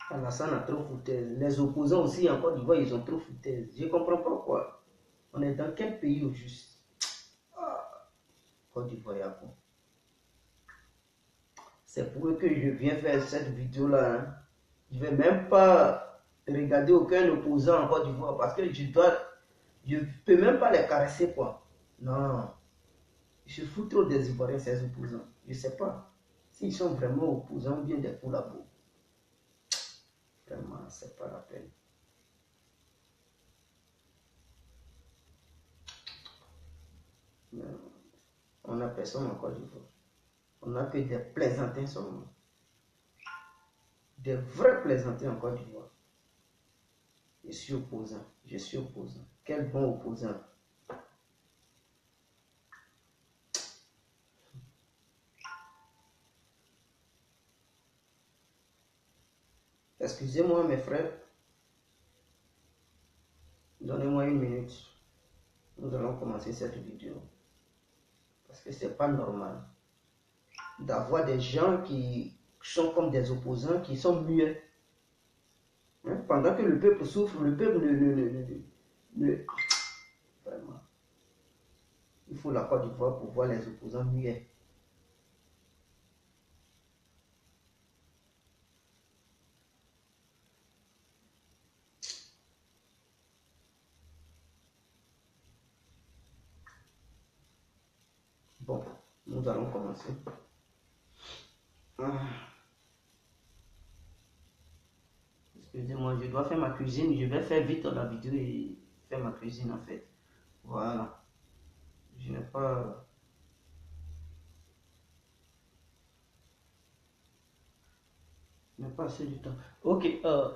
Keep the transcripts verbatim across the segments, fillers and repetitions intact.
Alassane a trop foutaise. Les opposants aussi en Côte d'Ivoire, ils ont trop foutaise. Je ne comprends pas pourquoi. On est dans quel pays au juste? Ah, Côte d'Ivoire, bon. C'est pour eux que je viens faire cette vidéo-là. Hein. Je ne vais même pas regarder aucun opposant en Côte d'Ivoire parce que je dois... Je ne peux même pas les caresser, quoi. Non. Je fous trop des Ivoiriens, ces opposants. Je ne sais pas s'ils sont vraiment opposants ou bien des collabos. Vraiment, c'est pas la peine. Mais on n'a personne en Côte d'Ivoire. On n'a que des plaisantins seulement. Des vrais plaisantins en Côte d'Ivoire. Je suis opposant. Je suis opposant. Quel bon opposant. Excusez-moi mes frères. Donnez-moi une minute. Nous allons commencer cette vidéo. Parce que c'est pas normal d'avoir des gens qui sont comme des opposants, qui sont muets. Hein? Pendant que le peuple souffre, le peuple ne, ne, ne, ne, ne... Vraiment. Il faut la Côte d'Ivoire pour voir les opposants muets. Bon, nous allons commencer. Ah. Excusez-moi, je dois faire ma cuisine. Je vais faire vite la vidéo et faire ma cuisine en fait. Voilà. Je n'ai pas... Je n'ai pas assez du temps. Ok. Euh...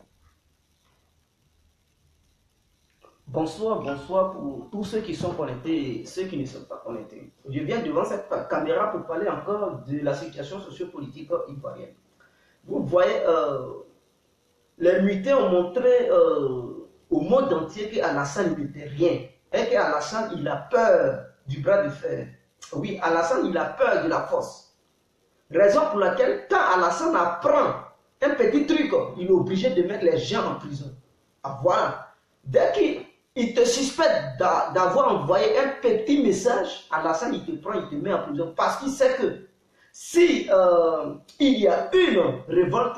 Bonsoir, bonsoir pour tous ceux qui sont connectés et ceux qui ne sont pas connectés. Je viens devant cette caméra pour parler encore de la situation sociopolitique ivoirienne. Vous voyez, euh, les mutés ont montré euh, au monde entier qu'Alassane n'était rien. Et qu'Alassane, il a peur du bras de fer. Oui, Alassane, il a peur de la force. Raison pour laquelle, quand Alassane apprend un petit truc, il est obligé de mettre les gens en prison. Ah, voilà. Dès qu'il il te suspecte d'avoir envoyé un petit message, Alassane, il te prend, il te met en prison. Parce qu'il sait que si euh, il y a une révolte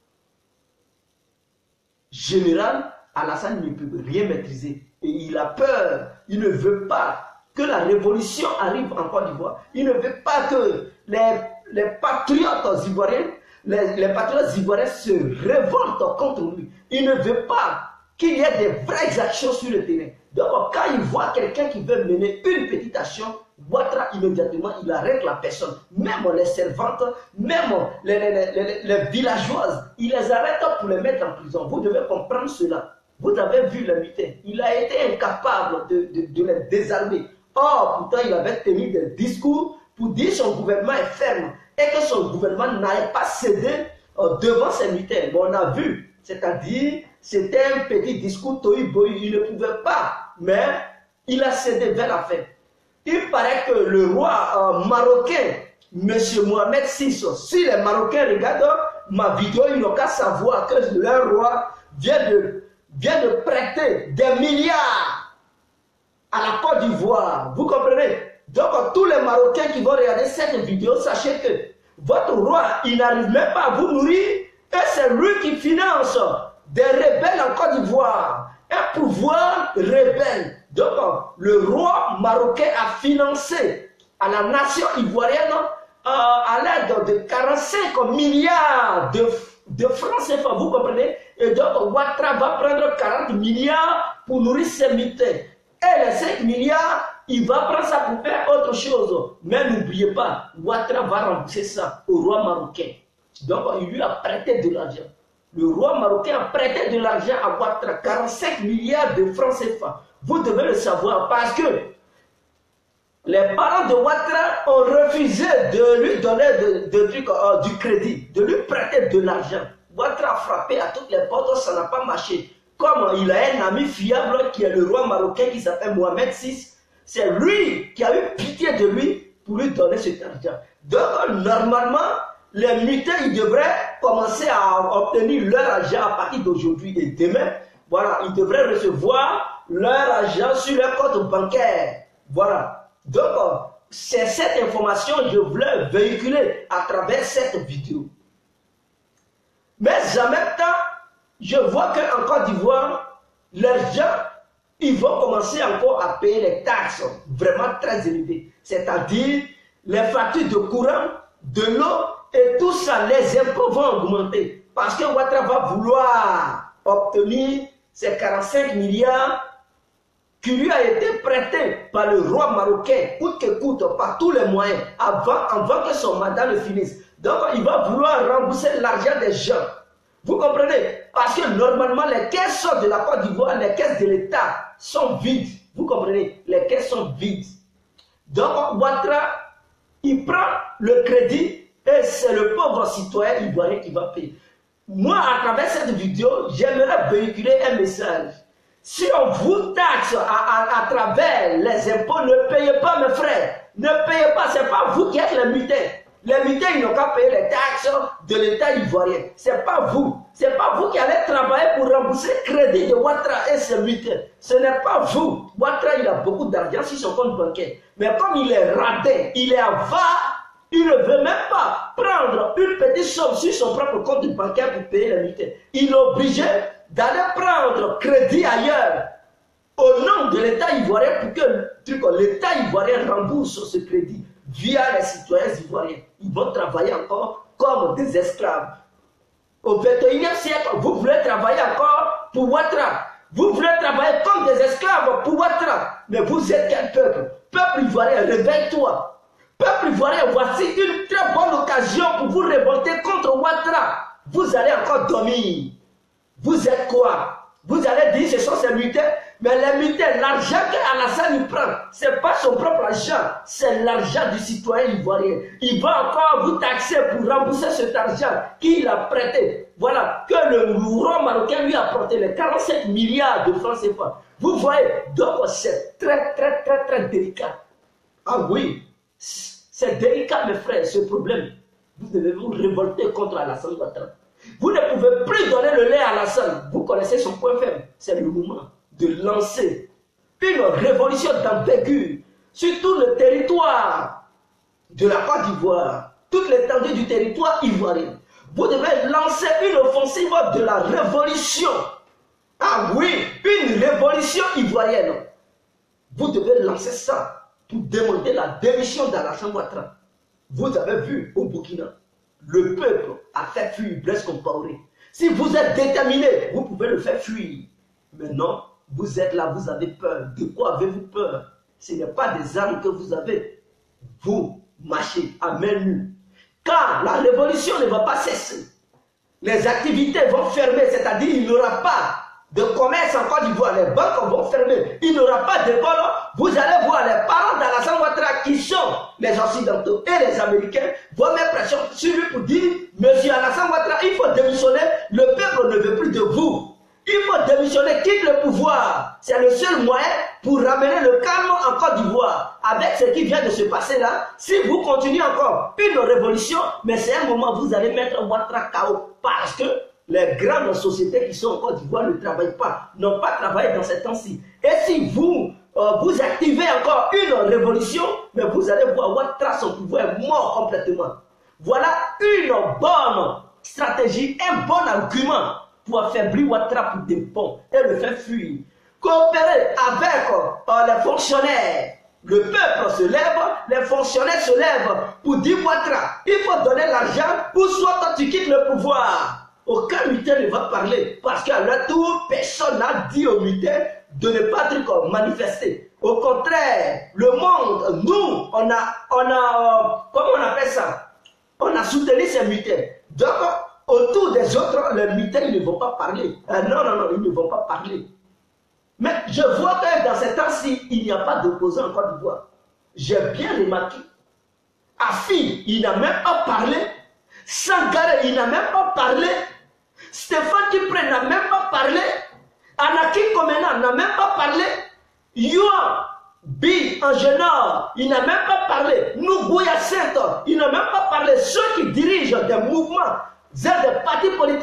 générale, Alassane ne peut rien maîtriser. Et il a peur, il ne veut pas que la révolution arrive en Côte d'Ivoire. Il ne veut pas que les, les patriotes ivoiriens, les, les patriotes ivoiriens se révoltent contre lui. Il ne veut pas qu'il y ait des vraies actions sur le terrain. Donc, quand il voit quelqu'un qui veut mener une petite action, Ouattara, immédiatement, il arrête la personne. Même les servantes, même les, les, les, les villageoises, il les arrête pour les mettre en prison. Vous devez comprendre cela. Vous avez vu le mutin. Il a été incapable de, de, de les désarmer. Or, pourtant, il avait tenu des discours pour dire que son gouvernement est ferme et que son gouvernement n'allait pas céder euh, devant ces mutins. Mais on a vu, c'est-à-dire, c'était un petit discours tohu-bohu, il ne pouvait pas, mais il a cédé vers la fin. Il paraît que le roi euh, marocain, M. Mohamed six, si les Marocains regardent ma vidéo, ils n'ont qu'à savoir que leur roi vient de, vient de prêter des milliards à la Côte d'Ivoire. Vous comprenez? Donc tous les Marocains qui vont regarder cette vidéo, sachez que votre roi, il n'arrive même pas à vous nourrir et c'est lui qui finance des rebelles en Côte d'Ivoire, un pouvoir rebelle. Donc, le roi marocain a financé à la nation ivoirienne euh, à l'aide de quarante-cinq milliards de, de francs C F A, vous comprenez? Et donc, Ouattara va prendre quarante milliards pour nourrir ses mutins. Et les cinq milliards, il va prendre ça pour faire autre chose. Mais n'oubliez pas, Ouattara va rembourser ça au roi marocain. Donc, il lui a prêté de l'argent. Le roi marocain a prêté de l'argent à Ouattara, quarante-cinq milliards de francs C F A. Vous devez le savoir parce que les parents de Ouattara ont refusé de lui donner de, de, de, euh, du crédit, de lui prêter de l'argent. Ouattara a frappé à toutes les portes, ça n'a pas marché. Comme il a un ami fiable qui est le roi marocain qui s'appelle Mohamed six, c'est lui qui a eu pitié de lui pour lui donner cet argent. Donc normalement, les mutés, ils devraient commencer à obtenir leur argent à partir d'aujourd'hui et demain. Voilà, ils devraient recevoir leur argent sur leur compte bancaire. Voilà. Donc, c'est cette information que je voulais véhiculer à travers cette vidéo. Mais en même temps, je vois qu'en Côte d'Ivoire, les gens, ils vont commencer encore à payer les taxes vraiment très élevées. C'est-à-dire les factures de courant, de l'eau et tout ça, les impôts vont augmenter. Parce que Ouattara va vouloir obtenir ces quarante-cinq milliards qui lui a été prêté par le roi marocain, coûte que coûte, par tous les moyens, avant, avant que son mandat ne finisse. Donc, il va vouloir rembourser l'argent des gens. Vous comprenez? Parce que normalement, les caisses de la Côte d'Ivoire, les caisses de l'État sont vides. Vous comprenez? Les caisses sont vides. Donc, Ouattara, il prend le crédit et c'est le pauvre citoyen ivoirien qui va payer. Moi, à travers cette vidéo, j'aimerais véhiculer un message. Si on vous taxe à, à, à travers les impôts, ne payez pas, mes frères. Ne payez pas, ce n'est pas vous qui êtes les mutins. Les mutins, ils n'ont qu'à payer les taxes de l'État ivoirien. Ce n'est pas vous. Ce n'est pas vous qui allez travailler pour rembourser le crédit de Ouattara et ses mutins. Ce n'est pas vous. Ouattara, il a beaucoup d'argent sur son compte bancaire. Mais comme il est radin, il est avare, il ne veut même pas prendre une petite somme sur son propre compte bancaire pour payer les mutins. Il est obligé d'aller prendre crédit ailleurs au nom de l'État ivoirien pour que l'État ivoirien rembourse ce crédit via les citoyens ivoiriens. Ils vont travailler encore comme des esclaves. Au vingt et unième siècle, vous voulez travailler encore pour Ouattara. Vous voulez travailler comme des esclaves pour Ouattara. Mais vous êtes quel peuple? Peuple ivoirien, réveille-toi. Peuple ivoirien, voici une très bonne occasion pour vous révolter contre Ouattara. Vous allez encore dormir. Vous êtes quoi? Vous allez dire ce sont ces mutins, mais les mutins, l'argent qu'Alassane il prend, ce n'est pas son propre argent, c'est l'argent du citoyen ivoirien. Il va encore vous taxer pour rembourser cet argent qu'il a prêté. Voilà, que le roi marocain lui a apporté les quarante-cinq milliards de francs C F A. Vous voyez, donc c'est très très très très délicat. Ah oui, c'est délicat mes frères, ce problème. Vous devez vous révolter contre Alassane Ouattara. Vous ne pouvez plus donner le lait à Alassane. Vous connaissez son point faible. C'est le moment de lancer une révolution d'envergure sur tout le territoire de la Côte d'Ivoire, toute l'étendue du territoire ivoirien. Vous devez lancer une offensive de la révolution. Ah oui, une révolution ivoirienne. Vous devez lancer ça pour demander la démission d'Alassane Ouattara. Vous avez vu au Burkina, le peuple a fait fuir Blaise Compaoré. Si vous êtes déterminé, vous pouvez le faire fuir. Mais non, vous êtes là, vous avez peur. De quoi avez-vous peur? Ce n'est pas des armes que vous avez. Vous marchez à main nue. Car la révolution ne va pas cesser. Les activités vont fermer, c'est-à-dire il n'y aura pas de commerce en Côte d'Ivoire. Les banques vont fermer. Il n'y aura pas d'école. Vous allez voir les parents d'Alassane Ouattara qui sont les Occidentaux et les Américains vont mettre pression sur lui pour dire Monsieur Alassane Ouattara, il faut démissionner. Le peuple ne veut plus de vous. Il faut démissionner, quitte le pouvoir. C'est le seul moyen pour ramener le calme en Côte d'Ivoire. Avec ce qui vient de se passer là, si vous continuez encore une révolution, mais c'est un moment où vous allez mettre Ouattara K O. Parce que les grandes sociétés qui sont en Côte d'Ivoire ne travaillent pas, n'ont pas travaillé dans ces temps-ci. Et si vous, euh, vous activez encore une révolution, mais vous allez voir Ouattara, son pouvoir est mort complètement. Voilà une bonne stratégie, un bon argument pour affaiblir Ouattara pour des ponts et le faire fuir. Coopérer avec euh, les fonctionnaires. Le peuple se lève, les fonctionnaires se lèvent pour dire Ouattara, il faut donner l'argent ou soit toi tu quittes le pouvoir. Aucun mutin ne va parler parce qu'à leur tour, personne n'a dit aux mutins de ne pas être manifester. Au contraire, le monde, nous, on a, on a, comment on appelle ça? On a soutenu ces mutins. Donc, autour des autres, les mutins, ils ne vont pas parler. Euh, non, non, non, ils ne vont pas parler. Mais je vois que dans ces temps-ci, il n'y a pas d'opposants en Côte d'Ivoire. J'ai bien remarqué. Afi, il n'a même pas parlé. Sangaré, il n'a même pas parlé. Stéphane Kipré n'a même pas parlé. Anaki Komena n'a même pas parlé. Yoan Bi Angenor, il n'a même pas parlé. Nougouya Saint, il n'a même pas parlé. Ceux qui dirigent des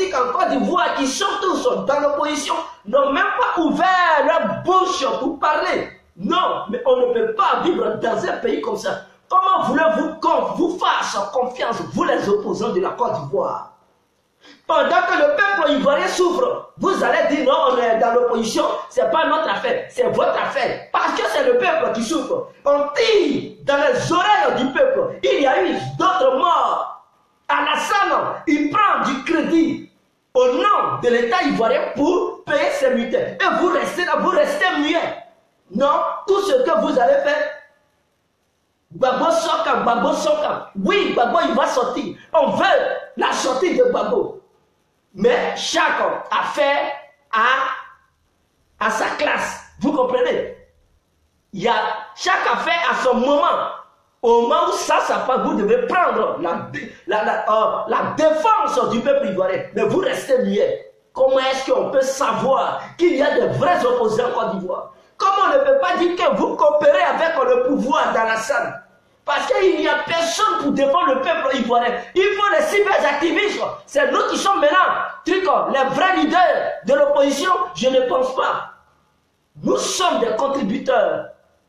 politiques en Côte d'Ivoire qui sont tous dans l'opposition n'ont même pas ouvert leur bouche pour parler. Non, mais on ne peut pas vivre dans un pays comme ça. Comment voulez-vous qu'on vous fasse confiance, vous les opposants de la Côte d'Ivoire? Pendant que le peuple ivoirien souffre, vous allez dire non, on est dans l'opposition, c'est pas notre affaire, c'est votre affaire. Parce que c'est le peuple qui souffre. On tire dans les oreilles du peuple. Il y a eu d'autres morts. Alassane, il prend du crédit au nom de l'État ivoirien pour payer ses militaires. Et vous restez là, vous restez muet. Non, tout ce que vous allez faire, Gbagbo Soka, Gbagbo Soka. Oui, Gbagbo il va sortir. On veut la sortie de Gbagbo. Mais chaque affaire a, a sa classe. Vous comprenez? Il y a chaque affaire a son moment. Au moment où ça, ça passe, vous devez prendre la, la, la, euh, la défense du peuple ivoirien. Mais vous restez muet. Comment est-ce qu'on peut savoir qu'il y a de vrais opposants en Côte d'Ivoire? Comment on ne peut pas dire que vous coopérez avec le pouvoir dans la salle? Parce qu'il n'y a personne pour défendre le peuple ivoirien. Il faut les cyberactivistes. C'est nous qui sommes maintenant truc, les vrais leaders de l'opposition. Je ne pense pas. Nous sommes des contributeurs.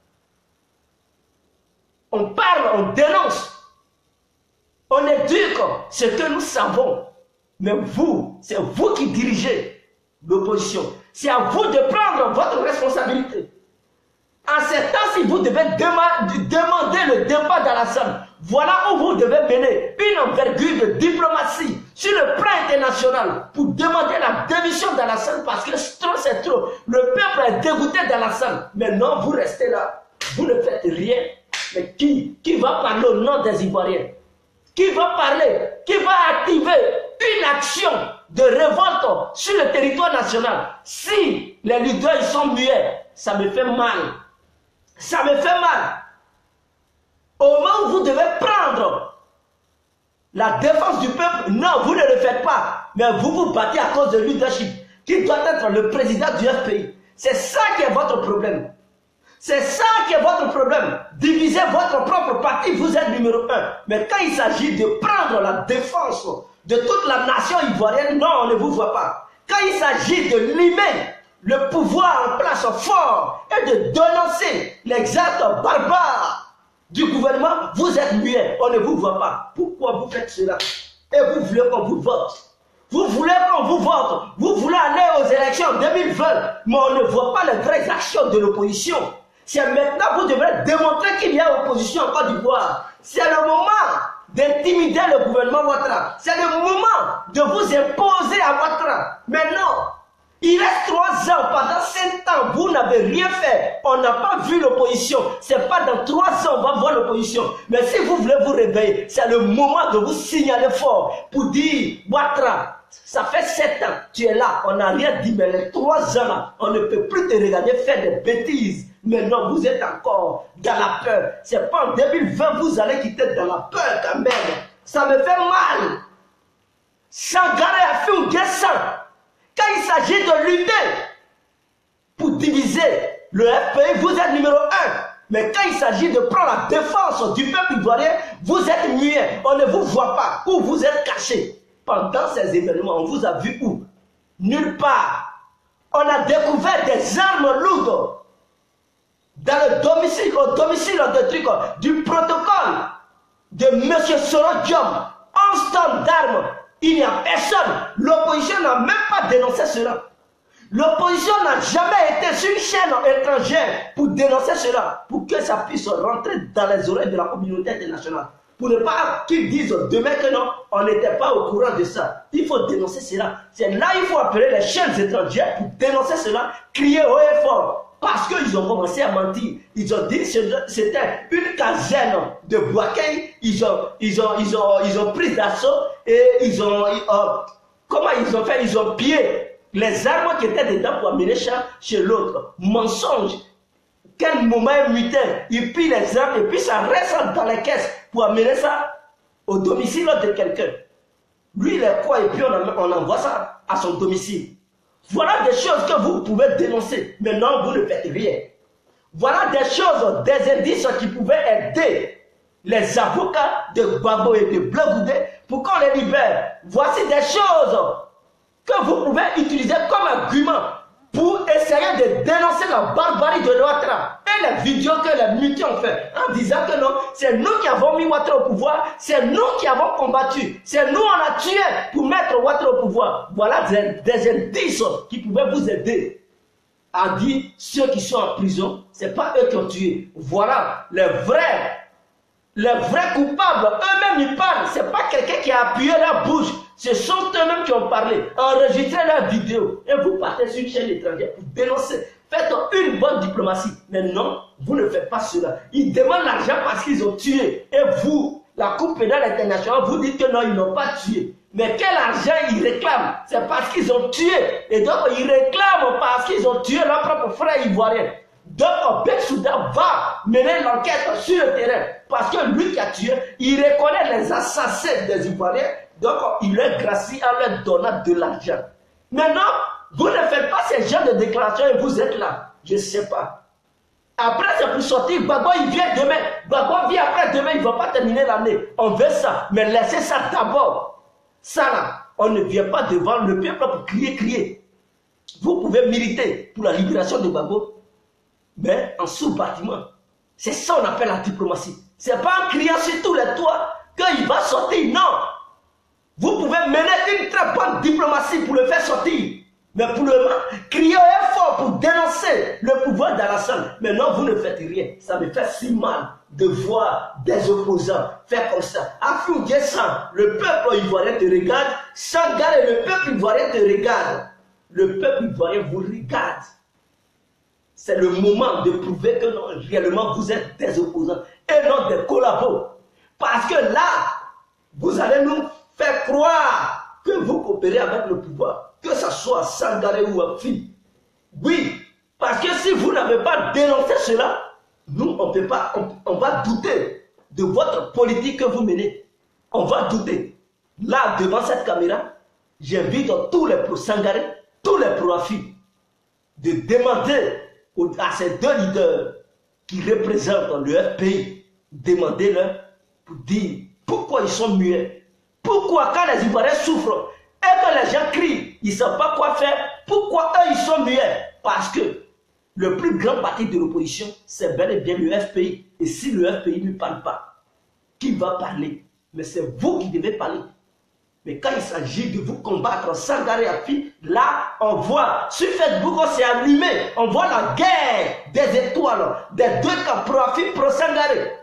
On parle, on dénonce. On éduque ce que nous savons. Mais vous, c'est vous qui dirigez l'opposition. C'est à vous de prendre votre responsabilité. En ces temps-ci, vous devez demander le départ d'Alassane. Voilà où vous devez mener une envergure de diplomatie sur le plan international pour demander la démission d'Alassane parce que trop c'est trop. Le peuple est dégoûté d'Alassane. Mais non, vous restez là. Vous ne faites rien. Mais qui, qui va parler au nom des Ivoiriens? Qui va parler? Qui va activer une action de révolte sur le territoire national? Si les leaders ils sont muets, ça me fait mal. Ça me fait mal. Au moment où vous devez prendre la défense du peuple, non, vous ne le faites pas. Mais vous vous battez à cause de leadership, qui doit être le président du F P I. C'est ça qui est votre problème. C'est ça qui est votre problème. Divisez votre propre parti, vous êtes numéro un. Mais quand il s'agit de prendre la défense de toute la nation ivoirienne, non, on ne vous voit pas. Quand il s'agit de limer le pouvoir en place fort et de dénoncer les actes barbares du gouvernement, vous êtes muet, on ne vous voit pas. Pourquoi vous faites cela? Et vous voulez qu'on vous vote? Vous voulez qu'on vous vote? Vous voulez aller aux élections en deux mille vingt, mais on ne voit pas les vraies actions de l'opposition. C'est maintenant que vous devrez démontrer qu'il y a opposition en Côte d'Ivoire. C'est le moment d'intimider le gouvernement Ouattara. C'est le moment de vous imposer à Ouattara. Mais non, il reste trois ans. Pendant cinq ans, vous n'avez rien fait. On n'a pas vu l'opposition. C'est pas dans trois ans on va voir l'opposition. Mais si vous voulez vous réveiller, c'est le moment de vous signaler fort pour dire, Ouattara, ça fait sept ans, tu es là, on n'a rien dit, mais les trois ans là, on ne peut plus te regarder faire des bêtises. Mais non, vous êtes encore dans la peur. C'est pas en deux mille vingt, vous allez quitter dans la peur quand même. Ça me fait mal. Sangaré a fait un dessin. Quand il s'agit de lutter pour diviser le F P I, vous êtes numéro un. Mais quand il s'agit de prendre la défense du peuple ivoirien, vous êtes muet. On ne vous voit pas. Où vous êtes caché. Pendant ces événements, on vous a vu où? Nulle part. On a découvert des armes lourdes dans le domicile, au domicile de truc, du protocole de M. Sorodium. onze tonnes d'armes. Il n'y a personne. L'opposition n'a même pas dénoncé cela. L'opposition n'a jamais été sur une chaîne étrangère pour dénoncer cela, pour que ça puisse rentrer dans les oreilles de la communauté internationale. Pour ne pas qu'ils disent demain que non, on n'était pas au courant de ça. Il faut dénoncer cela. C'est là qu'il faut appeler les chaînes étrangères pour dénoncer cela, crier haut et fort. Parce qu'ils ont commencé à mentir. Ils ont dit que c'était une caserne de Boaké. Ils ont, ils ont, ils ont, ils ont pris d'assaut et ils ont... Euh, comment ils ont fait? Ils ont pillé les armes qui étaient dedans pour amener ça chez l'autre. Mensonge. Quel moment mutin, il pille les armes et puis ça reste dans les caisses pour amener ça au domicile de quelqu'un. Lui, il est quoi? Et puis on, on envoie ça à son domicile. Voilà des choses que vous pouvez dénoncer. Mais non, vous ne faites rien. Voilà des choses, des indices qui pouvaient aider les avocats de Gbagbo et de Blé Goudé pour qu'on les libère. Voici des choses que vous pouvez utiliser comme argument pour essayer de dénoncer la barbarie de Ouattara et les vidéos que les mutins ont fait en disant que non, c'est nous qui avons mis Ouattara au pouvoir, c'est nous qui avons combattu, c'est nous on a tué pour mettre Ouattara au pouvoir. Voilà des, des indices qui pouvaient vous aider à dire ceux qui sont en prison, c'est pas eux qui ont tué. Voilà les vrais, les vrais coupables, eux-mêmes ils parlent, c'est pas quelqu'un qui a appuyé leur bouche. Ce sont eux-mêmes qui ont parlé, enregistré leurs vidéos et vous partez sur une chaîne étrangère pour dénoncer. Faites une bonne diplomatie. Mais non, vous ne faites pas cela. Ils demandent l'argent parce qu'ils ont tué. Et vous, la Cour pénale internationale, vous dites que non, ils n'ont pas tué. Mais quel argent ils réclament? C'est parce qu'ils ont tué. Et donc, ils réclament parce qu'ils ont tué leur propre frère ivoirien. Donc, Bensouda va mener l'enquête sur le terrain. Parce que lui qui a tué, il reconnaît les assassins des Ivoiriens. Donc, il leur gracie en leur donnant de l'argent. Maintenant, vous ne faites pas ces genres de déclarations et vous êtes là. Je ne sais pas. Après, c'est pour sortir. Gbagbo, il vient demain. Gbagbo vient après demain. Il ne va pas terminer l'année. On veut ça. Mais laissez ça d'abord. Ça là, on ne vient pas devant le peuple pour crier, crier. Vous pouvez militer pour la libération de Gbagbo. Mais en sous-bâtiment. C'est ça qu'on appelle la diplomatie. Ce n'est pas en criant sur tous les toits qu'il va sortir. Non. Vous pouvez mener une très bonne diplomatie pour le faire sortir. Mais pour le moment, crier fort pour dénoncer le pouvoir d'Alassane. Mais non, vous ne faites rien. Ça me fait si mal de voir des opposants faire comme ça. Afin Guessan, le peuple ivoirien te regarde. Sangaré, le peuple ivoirien te regarde. Le peuple ivoirien vous regarde. C'est le moment de prouver que non, réellement vous êtes des opposants et non des collabos. Parce que là, vous allez nous faire croire que vous coopérez avec le pouvoir, que ce soit Sangaré ou Afi. Oui, parce que si vous n'avez pas dénoncé cela, nous, on peut pas, on, on va douter de votre politique que vous menez. On va douter. Là, devant cette caméra, j'invite tous les pro-Sangaré, tous les pro-Afi, de demander à ces deux leaders qui représentent le F P I, demandez-leur pour dire pourquoi ils sont muets. Pourquoi quand les Ivoiriens souffrent et que les gens crient, ils ne savent pas quoi faire, pourquoi eux ils sont muets? Parce que le plus grand parti de l'opposition, c'est bel et bien le F P I. Et si le F P I ne parle pas, qui va parler? Mais c'est vous qui devez parler. Mais quand il s'agit de vous combattre Sangaré Afi, là, on voit, sur Facebook, on s'est allumé, on voit la guerre des étoiles, des deux camps, pro-Afi, pro-Sangaré.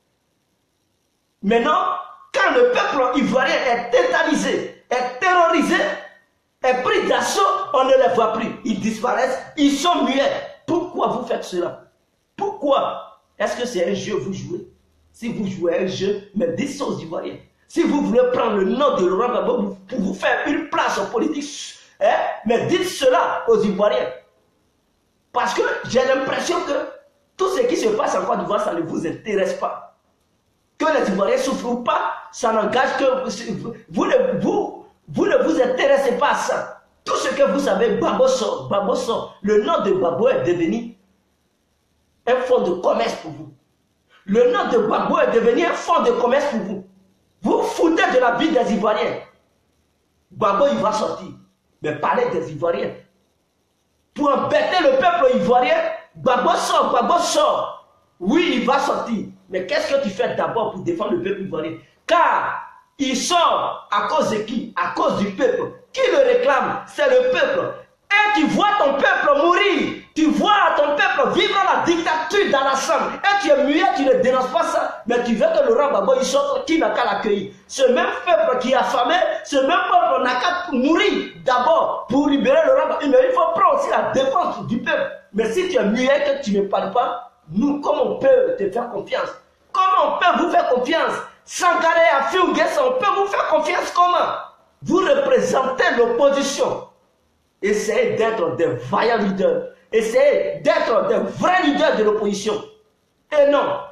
Maintenant, quand le peuple ivoirien est tétanisé, est terrorisé, est pris d'assaut, on ne les voit plus. Ils disparaissent, ils sont muets. Pourquoi vous faites cela? Pourquoi? Est-ce que c'est un jeu que vous jouez? Si vous jouez un jeu, mais dites ça aux Ivoiriens. Si vous voulez prendre le nom de Laurent Gbagbo pour vous faire une place en politique, hein, mais dites cela aux Ivoiriens. Parce que j'ai l'impression que tout ce qui se passe en Côte d'Ivoire, ça ne vous intéresse pas. Que les Ivoiriens souffrent ou pas, ça n'engage que vous, vous, ne, vous, vous ne vous intéressez pas à ça. Tout ce que vous savez, Gbagbo sort, Gbagbo sort. Le nom de Gbagbo est devenu un fonds de commerce pour vous. Le nom de Gbagbo est devenu un fonds de commerce pour vous. Vous foutez de la vie des Ivoiriens. Gbagbo, il va sortir. Mais parlez des Ivoiriens. Pour embêter le peuple ivoirien, Gbagbo sort, Gbagbo sort. Oui, il va sortir. Mais qu'est-ce que tu fais d'abord pour défendre le peuple ivoirien? Car il sort à cause de qui? À cause du peuple. Qui le réclame? C'est le peuple. Et tu vois ton peuple mourir. Tu vois ton peuple vivre la dictature d'Alassane. Et tu es muet, tu ne dénonces pas ça. Mais tu veux que Laurent Gbagbo il sorte, qui n'a qu'à l'accueillir? Ce même peuple qui est affamé, ce même peuple n'a qu'à mourir d'abord pour libérer Laurent Gbagbo. Mais il faut prendre aussi la défense du peuple. Mais si tu es muet, que tu ne parles pas, nous, comment on peut te faire confiance? Comment on peut vous faire confiance? Sangaré Afi Guessan, on peut vous faire confiance comment? Vous représentez l'opposition. Essayez d'être des vaillants leaders. Essayez d'être des vrais leaders de l'opposition. Et non.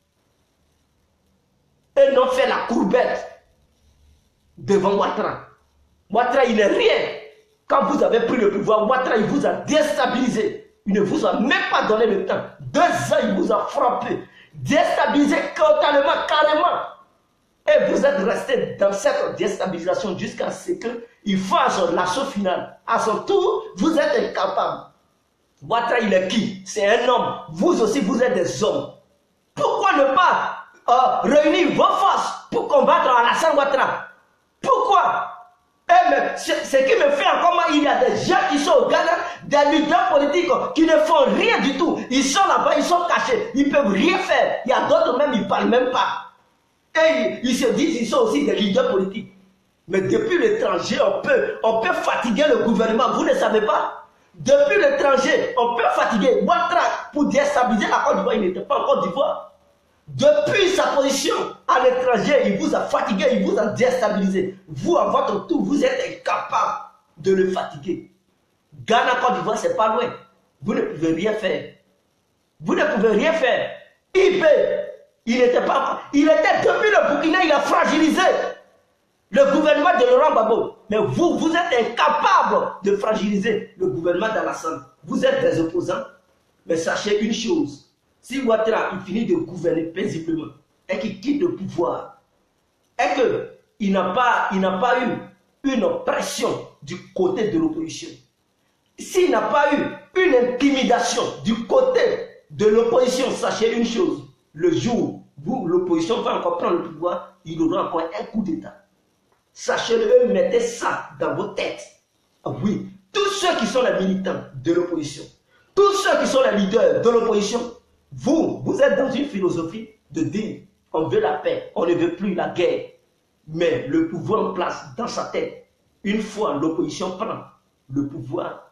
Et non faire la courbette devant Ouattara. Ouattara, il n'est rien. Quand vous avez pris le pouvoir, Ouattara, il vous a déstabilisé. Il ne vous a même pas donné le temps. Deux ans, il vous a frappé. Déstabilisé totalement, carrément. Et vous êtes resté dans cette déstabilisation jusqu'à ce que il faut à son l'assaut final. À son tour, vous êtes incapable. Ouattara, il est qui? C'est un homme. Vous aussi, vous êtes des hommes. Pourquoi ne pas euh, réunir vos forces pour combattre Alassane Ouattara? Pourquoi? Eh, ce qui me fait encore mal, il y a des gens qui sont au Ghana, des leaders politiques qui ne font rien du tout. Ils sont là-bas, ils sont cachés, ils ne peuvent rien faire. Il y a d'autres même, ils ne parlent même pas. Et ils se disent qu'ils sont aussi des leaders politiques. Mais depuis l'étranger, on peut, on peut fatiguer le gouvernement, vous ne savez pas? Depuis l'étranger, on peut fatiguer Ouattara pour déstabiliser la Côte d'Ivoire, il n'était pas en Côte d'Ivoire. Depuis sa position à l'étranger, il vous a fatigué, il vous a déstabilisé. Vous, à votre tour, vous êtes incapable de le fatiguer. Ghana, Côte d'Ivoire, c'est pas loin. Vous ne pouvez rien faire. Vous ne pouvez rien faire. I B, il n'était pas... Il était depuis le Burkina, il a fragilisé le gouvernement de Laurent Gbagbo. Mais vous, vous êtes incapable de fragiliser le gouvernement d'Alassane. Vous êtes des opposants. Mais sachez une chose. Si Ouattara il finit de gouverner paisiblement et qu'il quitte le pouvoir, et qu'il n'a pas, il n'a pas eu une pression du côté de l'opposition, s'il n'a pas eu une intimidation du côté de l'opposition, sachez une chose, le jour où l'opposition va encore prendre le pouvoir, il aura encore un coup d'État. Sachez-le, mettez ça dans vos têtes. Oui, tous ceux qui sont les militants de l'opposition, tous ceux qui sont les leaders de l'opposition, vous, vous êtes dans une philosophie de dire on veut la paix, on ne veut plus la guerre. Mais le pouvoir en place dans sa tête, une fois l'opposition prend le pouvoir,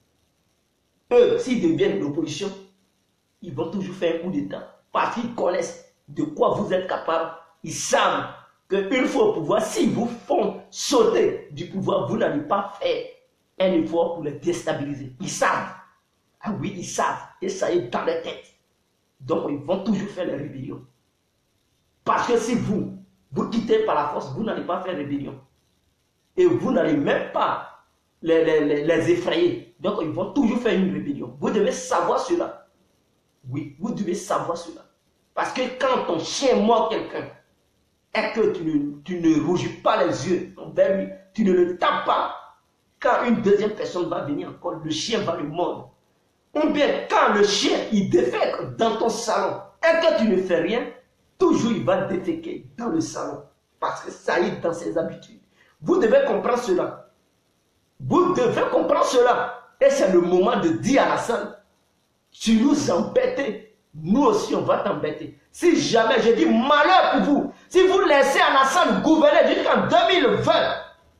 eux, s'ils deviennent l'opposition, ils vont toujours faire un coup d'État. Parce qu'ils connaissent de quoi vous êtes capable. Ils savent qu'une fois au pouvoir, s'ils vous font sauter du pouvoir, vous n'allez pas faire un effort pour les déstabiliser. Ils savent. Ah oui, ils savent. Et ça est dans leur tête. Donc, ils vont toujours faire les rébellions. Parce que si vous, vous quittez par la force, vous n'allez pas faire rébellion. Et vous n'allez même pas les, les, les, les effrayer. Donc, ils vont toujours faire une rébellion. Vous devez savoir cela. Oui, vous devez savoir cela. Parce que quand ton chien mord quelqu'un, et que tu ne, tu ne rougis pas les yeux envers lui, tu ne le tapes pas, quand une deuxième personne va venir encore, le chien va le mordre. Ou bien quand le chien il défèque dans ton salon et que tu ne fais rien, toujours il va déféquer dans le salon. Parce que ça y est dans ses habitudes. Vous devez comprendre cela. Vous devez comprendre cela. Et c'est le moment de dire à Alassane, tu nous embêtes, nous aussi on va t'embêter. Si jamais, je dis malheur pour vous, si vous laissez Alassane gouverner jusqu'en deux mille vingt,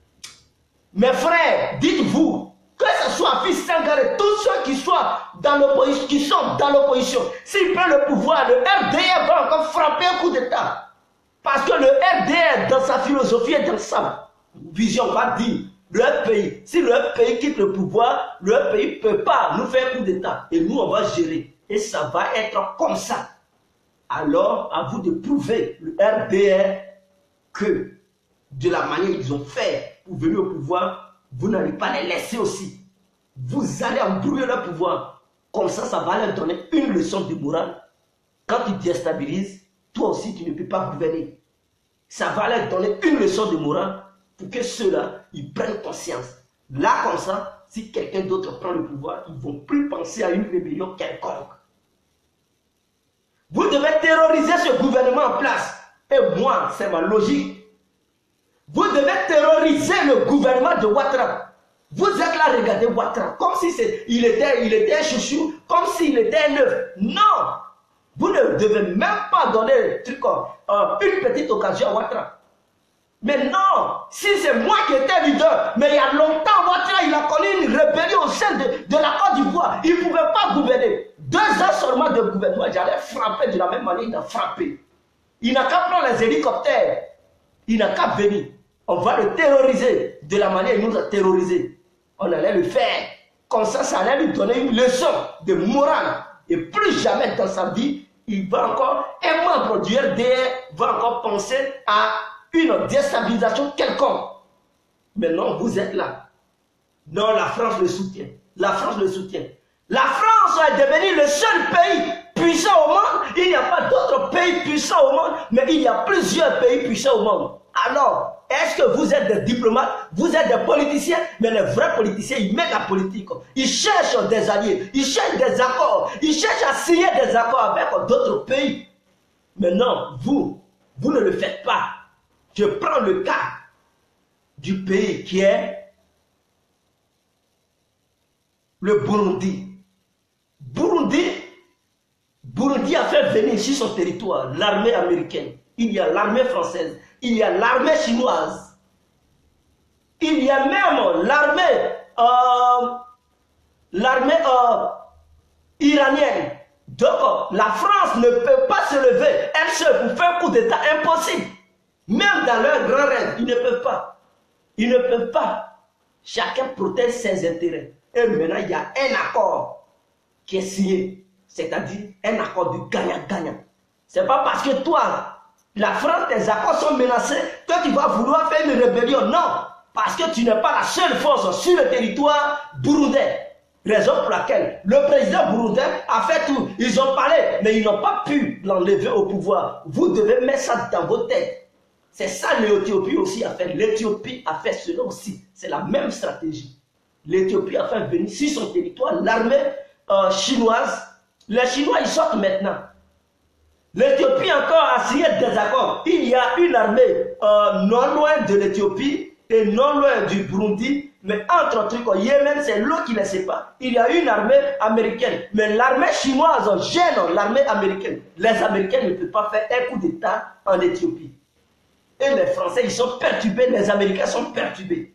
mes frères, dites-vous, que ce soit Fils Sangaré, tous ceux qui, soient dans l'opposition, qui sont dans l'opposition, s'ils prennent le pouvoir, le R D R va encore frapper un coup d'État. Parce que le R D R, dans sa philosophie et dans sa vision, va dire, le pays, si le pays quitte le pouvoir, le pays ne peut pas nous faire un coup d'État. Et nous, on va gérer. Et ça va être comme ça. Alors, à vous de prouver, le R D R, que de la manière qu'ils ont fait pour venir au pouvoir, vous n'allez pas les laisser aussi. Vous allez embrouiller leur pouvoir. Comme ça, ça va leur donner une leçon de morale. Quand ils déstabilisent, toi aussi, tu ne peux pas gouverner. Ça va leur donner une leçon de morale pour que ceux-là, ils prennent conscience. Là, comme ça, si quelqu'un d'autre prend le pouvoir, ils ne vont plus penser à une rébellion quelconque. Vous devez terroriser ce gouvernement en place. Et moi, c'est ma logique. Vous devez terroriser le gouvernement de Ouattara. Vous êtes là, regardez Ouattara, comme si il était, il était un chouchou, comme s'il était un œuf. Non! Vous ne devez même pas donner truc, euh, une petite occasion à Ouattara. Mais non! Si c'est moi qui étais leader, mais il y a longtemps, Ouattara, il a connu une rébellion au sein de, de la Côte d'Ivoire. Il ne pouvait pas gouverner. Deux ans seulement de gouvernement, j'allais frapper de la même manière, il a frappé. Il n'a qu'à prendre les hélicoptères. Il n'a qu'à venir. On va le terroriser de la manière qu'il nous a terrorisé. On allait le faire. Comme ça, ça allait lui donner une leçon de morale. Et plus jamais dans sa vie, il va encore, un membre du R D R va encore penser à une déstabilisation quelconque. Mais non, vous êtes là. Non, la France le soutient. La France le soutient. La France est devenue le seul pays puissant au monde. Il n'y a pas d'autres pays puissants au monde, mais il y a plusieurs pays puissants au monde. Alors, Est-ce que vous êtes des diplomates, vous êtes des politiciens? Mais les vrais politiciens, ils mettent la politique. Ils cherchent des alliés, ils cherchent des accords, ils cherchent à signer des accords avec d'autres pays. Mais non, vous, vous ne le faites pas. Je prends le cas du pays qui est le Burundi. Burundi, Burundi a fait venir sur son territoire l'armée américaine. Il y a l'armée française, il y a l'armée chinoise, il y a même l'armée euh, l'armée euh, iranienne. Donc la France ne peut pas se lever, elle seule, pour faire un coup d'état impossible. Même dans leurs grands rêves, ils ne peuvent pas. Ils ne peuvent pas. Chacun protège ses intérêts. Et maintenant, il y a un accord qui est signé, c'est-à-dire un accord de gagnant-gagnant. C'est pas parce que toi, la France, tes accords sont menacés, que tu vas vouloir faire une rébellion. Non, parce que tu n'es pas la seule force sur le territoire burundais. Raison pour laquelle le président burundais a fait tout. Ils ont parlé, mais ils n'ont pas pu l'enlever au pouvoir. Vous devez mettre ça dans vos têtes. C'est ça l'Éthiopie aussi a fait. L'Éthiopie a fait cela aussi. C'est la même stratégie. L'Éthiopie a fait venir sur son territoire l'armée euh, chinoise. Les Chinois, ils sortent maintenant. L'Éthiopie encore a signé des accords. Il y a une armée euh, non loin de l'Éthiopie et non loin du Burundi. Mais entre trucs, au Yémen, c'est l'eau qui ne sait pas. Il y a une armée américaine. Mais l'armée chinoise gêne l'armée américaine. Les Américains ne peuvent pas faire un coup d'État en Éthiopie. Et les Français, ils sont perturbés. Les Américains sont perturbés.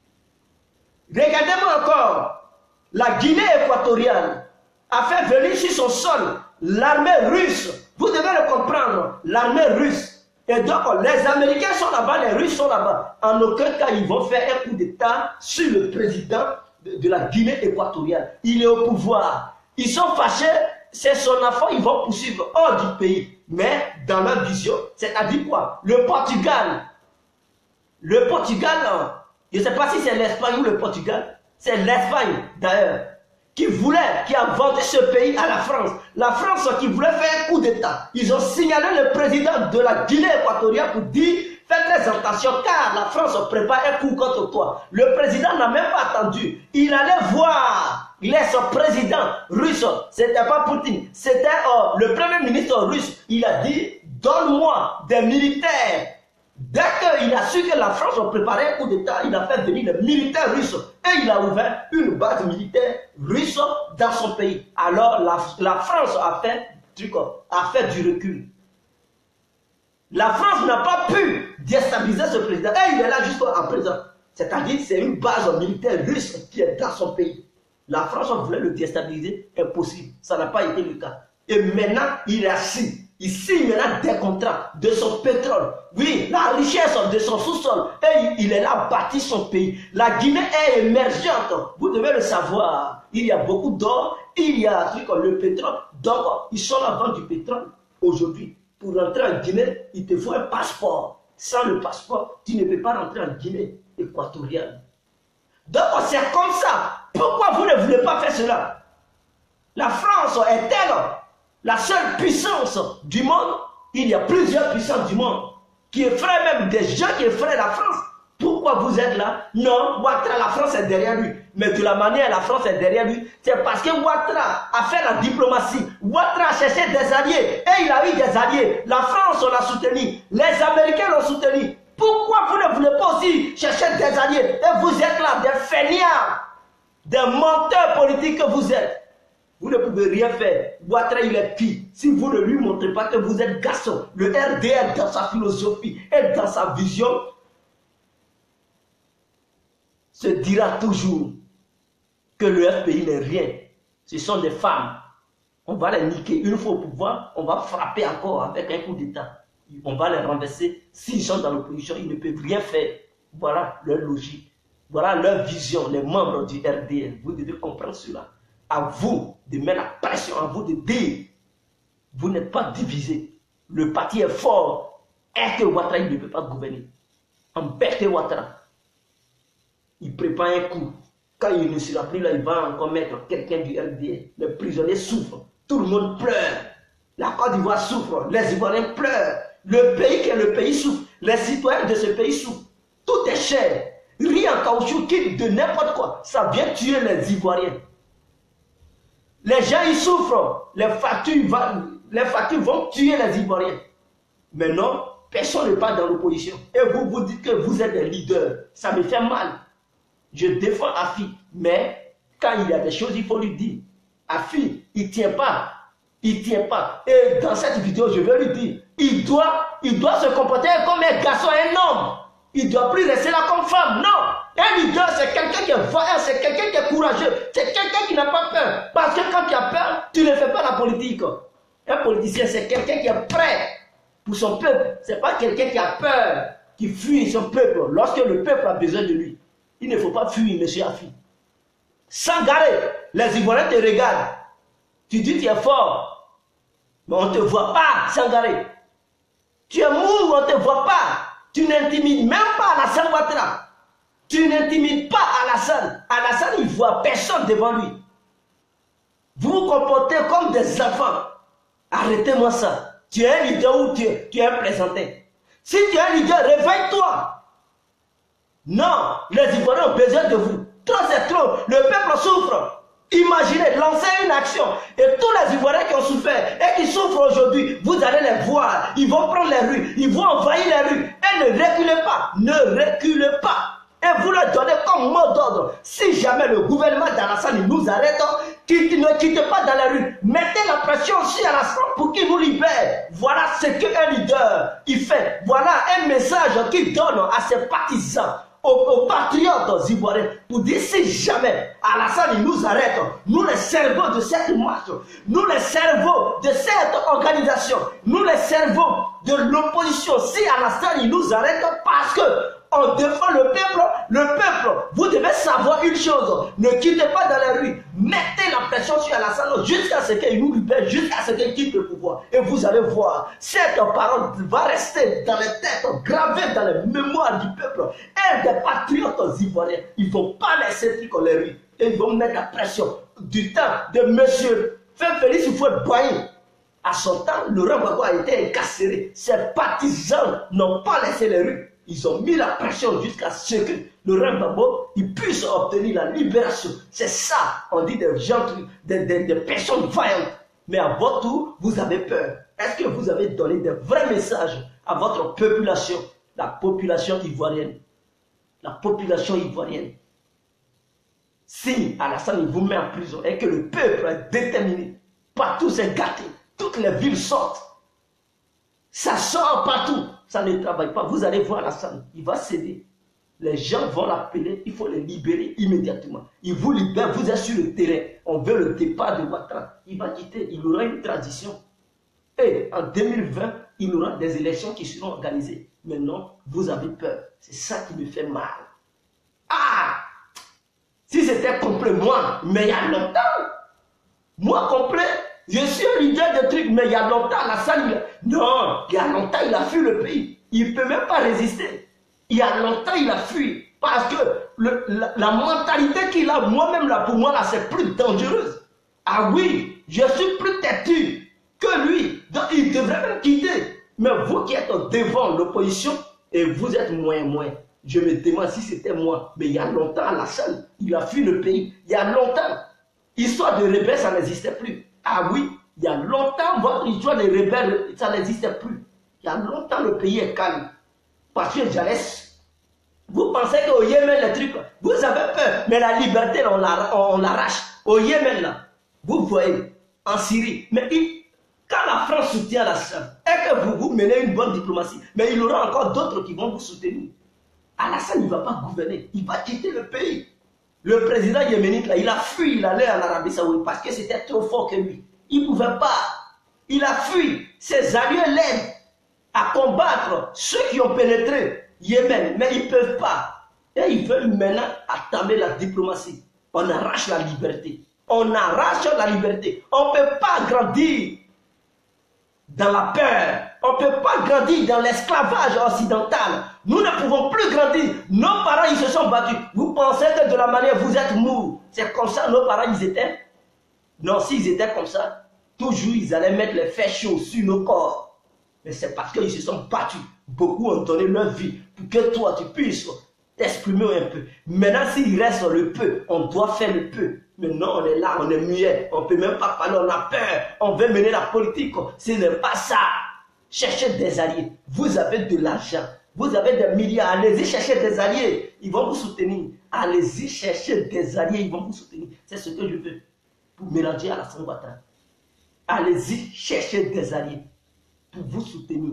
Regardez-moi encore. La Guinée équatoriale a fait venir sur son sol l'armée russe. Vous devez le comprendre. L'armée russe. Et donc, les Américains sont là-bas, les Russes sont là-bas. En aucun cas, ils vont faire un coup d'État sur le président de, de la Guinée équatoriale. Il est au pouvoir. Ils sont fâchés, c'est son affaire, ils vont poursuivre hors du pays. Mais dans leur vision, c'est-à-dire quoi? Le Portugal. Le Portugal, je ne sais pas si c'est l'Espagne ou le Portugal. C'est l'Espagne, d'ailleurs, qui voulait, qui a vendu ce pays à la France. La France qui voulait faire un coup d'État. Ils ont signalé le président de la Guinée équatoriale pour dire faites très attention car la France prépare un coup contre toi. Le président n'a même pas attendu. Il allait voir son président russe. C'était pas Poutine. C'était euh, le premier ministre russe. Il a dit donne-moi des militaires. Dès qu'il a su que la France a préparé un coup d'État, il a fait venir les militaires russes et il a ouvert une base militaire russe dans son pays. Alors la, la France a fait, a fait du recul. La France n'a pas pu déstabiliser ce président et il est là juste en présent. C'est-à-dire c'est une base militaire russe qui est dans son pays. La France voulait le déstabiliser, impossible. Ça n'a pas été le cas. Et maintenant, il est assis. Il signe maintenant des contrats de son pétrole. Oui, la richesse de son sous-sol. Et il est là à bâtir son pays. La Guinée est émergente. Vous devez le savoir. Il y a beaucoup d'or. Il y a un truc comme le pétrole. Donc, ils sont là vendre du pétrole aujourd'hui. Pour rentrer en Guinée, il te faut un passeport. Sans le passeport, tu ne peux pas rentrer en Guinée équatoriale. Donc, c'est comme ça. Pourquoi vous ne voulez pas faire cela? La France est-elle la seule puissance du monde? Il y a plusieurs puissances du monde qui effraient même des gens qui effraient la France. Pourquoi vous êtes là? Non, Ouattara, la France est derrière lui. Mais de la manière la France est derrière lui, c'est parce que Ouattara a fait la diplomatie. Ouattara a cherché des alliés et il a eu des alliés. La France l'a soutenu, les Américains l'ont soutenu. Pourquoi vous ne voulez pas aussi chercher des alliés? Et vous êtes là, des fainéants, des menteurs politiques que vous êtes. Vous ne pouvez rien faire. Ouattara, il est pire. Si vous ne lui montrez pas que vous êtes garçon, le R D R dans sa philosophie et dans sa vision se dira toujours que le F P I n'est rien. Ce sont des femmes. On va les niquer. Une fois au pouvoir, on va frapper encore avec un coup d'État. On va les renverser. S'ils sont dans l'opposition, ils ne peuvent rien faire. Voilà leur logique. Voilà leur vision, les membres du R D R. Vous devez comprendre cela. À vous de mettre la pression, à vous de dire, vous n'êtes pas divisé. Le parti est fort. Est-ce que Ouattara ne peut pas gouverner? Embêtez Ouattara. Il prépare un coup. Quand il ne sera plus là, il va encore mettre quelqu'un du R D R. Les prisonniers souffrent. Tout le monde pleure. La Côte d'Ivoire souffre. Les Ivoiriens pleurent. Le pays qui est le pays souffre. Les citoyens de ce pays souffrent. tout est cher. Riz en caoutchouc, quitte de n'importe quoi, ça vient tuer les Ivoiriens. Les gens, ils souffrent, les factures, les factures vont tuer les Ivoiriens. Mais non, personne ne parle dans l'opposition. Et vous, vous dites que vous êtes des leaders. Ça me fait mal. Je défends Afi, mais quand il y a des choses, il faut lui dire. Afi, il ne tient pas. Il ne tient pas. Et dans cette vidéo, je vais lui dire, il doit, il doit se comporter comme un garçon, un homme. Il ne doit plus rester là comme femme. Non. Un leader, c'est quelqu'un qui est vaillant, c'est quelqu'un qui est courageux, c'est quelqu'un qui n'a pas peur. Parce que quand tu as peur, tu ne fais pas la politique. Un politicien, c'est quelqu'un qui est prêt pour son peuple. Ce n'est pas quelqu'un qui a peur, qui fuit son peuple lorsque le peuple a besoin de lui. Il ne faut pas fuir, monsieur Afi. Sangaré, les Ivoiriens te regardent. Tu dis que tu es fort, mais on ne te voit pas, Sangaré. Tu es mou, on ne te voit pas. Tu n'intimides même pas Alassane Ouattara. Tu n'intimides pas Alassane. Alassane, il ne voit personne devant lui. Vous vous comportez comme des enfants. Arrêtez-moi ça. Tu es un leader ou tu es, tu es un présenté. Si tu es un leader, réveille-toi. Non, les Ivoiriens ont besoin de vous. Trop c'est trop. Le peuple souffre. Imaginez, lancez une action. Et tous les Ivoiriens qui ont souffert et qui souffrent aujourd'hui, vous allez les voir. Ils vont prendre les rues. Ils vont envahir les rues. Et ne reculez pas. Ne reculez pas. Et vous leur donnez comme mot d'ordre. Si jamais le gouvernement d'Alassane nous arrête, quitte, ne quittez pas dans la rue. Mettez la pression sur Alassane pour qu'il nous libère. Voilà ce qu'un leader il fait. Voilà un message qu'il donne à ses partisans. Aux, aux patriotes ivoiriens pour dire si jamais Alassane nous arrête, nous les cerveaux de cette marche, nous les cerveaux de cette organisation, nous les cerveaux de l'opposition, si Alassane nous arrête parce que on défend le peuple, le peuple, vous devez savoir une chose, ne quittez pas dans la rue, mettez la pression sur Alassane jusqu'à ce qu'il nous libère, jusqu'à ce qu'il quitte le pouvoir. Et vous allez voir, cette parole va rester dans les têtes, gravée dans les mémoires du peuple. Et des patriotes ivoiriens, ils ne vont pas laisser truc les rues. Et ils vont mettre la pression du temps de monsieur Félix Houphouët-Boigny. À son temps, Laurent Gbagbo a été incarcéré. Ses partisans n'ont pas laissé les rues. Ils ont mis la pression jusqu'à ce que Laurent Gbagbo puisse obtenir la libération. C'est ça, on dit des gens, des, des, des personnes vaillantes. Mais à votre tour, vous avez peur. Est-ce que vous avez donné des vrais messages à votre population, la population ivoirienne? La population ivoirienne. Si Alassane vous met en prison et que le peuple est déterminé, partout c'est gâté, toutes les villes sortent, ça sort partout, ça ne travaille pas. Vous allez voir Alassane, il va céder. Les gens vont l'appeler, il faut les libérer immédiatement. Il vous libère, vous êtes sur le terrain. On veut le départ de Ouattara. Il va quitter, il aura une transition. Et en deux mille vingt, il y aura des élections qui seront organisées. Maintenant, vous avez peur. C'est ça qui me fait mal. Ah! Si c'était complet, moi, mais il y a longtemps. Moi, complet, je suis un leader de trucs, mais il y a longtemps, la salle, non, il y a longtemps, il a fui le pays. Il ne peut même pas résister. Il y a longtemps, il a fui. Parce que le, la, la mentalité qu'il a, moi-même, là, pour moi, là, c'est plus dangereuse. Ah oui, je suis plus têtu que lui. Donc, il devrait même quitter. Mais vous qui êtes devant l'opposition, et vous êtes moins, moins. Je me demande si c'était moi. Mais il y a longtemps, Alassane, il a fui le pays. Il y a longtemps. Histoire de rebelle, ça n'existait plus. Ah oui, il y a longtemps, votre histoire de rebelle, ça n'existait plus. Il y a longtemps, le pays est calme. Parce que j'allais... Vous pensez qu'au Yémen, les trucs, vous avez peur. Mais la liberté, on l'arrache. Au Yémen, là, vous voyez, en Syrie. Mais il, quand la France soutient Alassane, et que vous, vous menez une bonne diplomatie, mais il y aura encore d'autres qui vont vous soutenir. Alassane, il ne va pas gouverner. Il va quitter le pays. Le président yéménite, là, il a fui, il allait en Arabie Saoudite parce que c'était trop fort que lui. Il ne pouvait pas. Il a fui. Ses alliés l'aident à combattre ceux qui ont pénétré Yémen, mais ils ne peuvent pas. Et ils veulent maintenant attamer la diplomatie. On arrache la liberté. On arrache la liberté. On ne peut pas grandir dans la peur. On ne peut pas grandir dans l'esclavage occidental. Nous ne pouvons plus grandir. Nos parents, ils se sont battus. Vous pensez que de la manière vous êtes mou, c'est comme ça nos parents, ils étaient? Non, s'ils étaient comme ça, toujours ils allaient mettre les fers chauds sur nos corps. Mais c'est parce qu'ils se sont battus. Beaucoup ont donné leur vie pour que toi, tu puisses t'exprimer un peu. Maintenant, s'il reste le peu, on doit faire le peu. Maintenant, on est là, on est muet, on ne peut même pas parler, on a peur, on veut mener la politique. Ce n'est pas ça. Cherchez des alliés. Vous avez de l'argent, vous avez des milliards, allez-y chercher des alliés. Ils vont vous soutenir. Allez-y chercher des alliés, ils vont vous soutenir. C'est ce que je veux pour mélanger Alassane Ouattara. Allez-y chercher des alliés pour vous soutenir.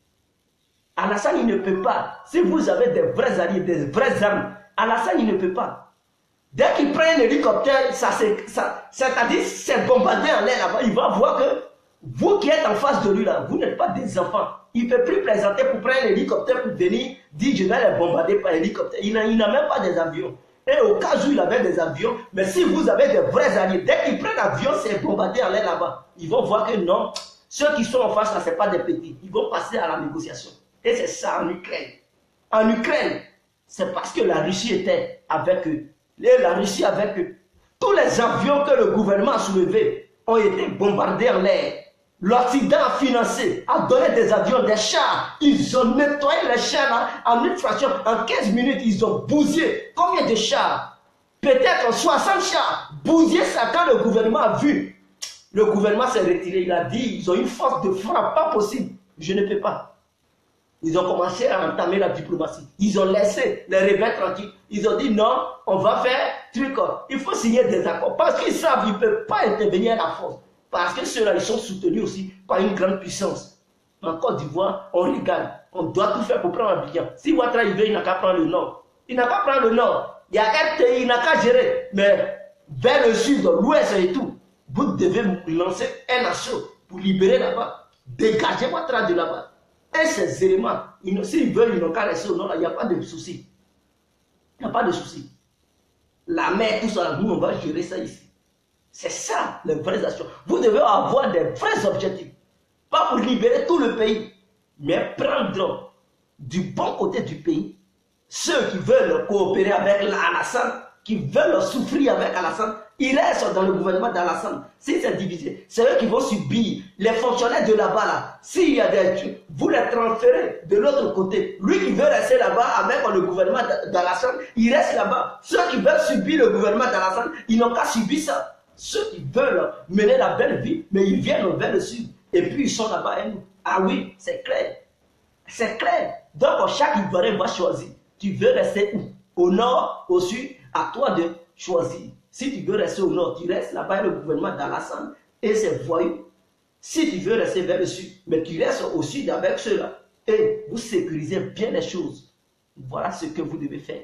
Alassane, il ne peut pas. Si vous avez des vrais alliés, des vraies armes, Alassane, il ne peut pas. Dès qu'il prend un hélicoptère, ça, ça, c'est-à-dire c'est bombardé en l'air là-bas, il va voir que vous qui êtes en face de lui là, vous n'êtes pas des enfants. Il ne peut plus plaisanter pour prendre un hélicoptère pour venir dire je vais les bombarder par hélicoptère. Il n'a même pas des avions. Et au cas où il avait des avions, mais si vous avez des vrais alliés, dès qu'ils prennent l'avion, c'est bombardé en l'air là-bas. Ils vont voir que non, ceux qui sont en face là, ce n'est pas des petits. Ils vont passer à la négociation. Et c'est ça en Ukraine. En Ukraine, c'est parce que la Russie était avec eux. Et la Russie avec eux. Tous les avions que le gouvernement a soulevés ont été bombardés en l'air. L'Occident a financé, a donné des avions, des chars. Ils ont nettoyé les chars là, en une fraction. En quinze minutes, ils ont bousillé. Combien de chars? Peut-être soixante chars. Bousillé ça quand le gouvernement a vu. Le gouvernement s'est retiré. Il a dit, ils ont une force de frappe, pas possible. Je ne peux pas. Ils ont commencé à entamer la diplomatie. Ils ont laissé les rebelles tranquilles. Ils ont dit non, on va faire truc. Il faut signer des accords. Parce qu'ils savent qu'ils ne peuvent pas intervenir à la force. Parce que ceux-là, ils sont soutenus aussi par une grande puissance. En Côte d'Ivoire, on regarde. On doit tout faire pour prendre Abidjan. Si Ouattara il veut, il n'a qu'à prendre le nord. Il n'a qu'à prendre le nord. Il y a R T I, il n'a qu'à gérer. Mais vers le sud, l'ouest et tout, vous devez lancer un assaut pour libérer là-bas. Dégager Ouattara de là-bas. Et ces éléments, s'ils veulent, ils n'ont qu'à rester au nord, il n'y a pas de souci. Il n'y a pas de souci. La mer, tout ça, nous, on va gérer ça ici. C'est ça, les vraies actions. Vous devez avoir des vrais objectifs. Pas pour libérer tout le pays, mais prendre du bon côté du pays ceux qui veulent coopérer avec Alassane, qui veulent souffrir avec Alassane. Ils restent dans le gouvernement d'Alassane. Si c'est divisé, c'est eux qui vont subir. Les fonctionnaires de là-bas, là, s'il y a des... Vous les transférez de l'autre côté. Lui qui veut rester là-bas avec le gouvernement d'Alassane, il reste là-bas. Ceux qui veulent subir le gouvernement d'Alassane, ils n'ont qu'à subir ça. Ceux qui veulent mener la belle vie, mais ils viennent vers le sud. Et puis ils sont là-bas. Ah oui, c'est clair. C'est clair. Donc chaque Ivoirien va choisir. Tu veux rester où? Au nord, au sud, à toi de choisir. Si tu veux rester au nord, tu restes là-bas, le gouvernement d'Alassane et ses voyous. Si tu veux rester vers le sud, mais tu restes au sud avec ceux-là. Et vous sécurisez bien les choses. Voilà ce que vous devez faire.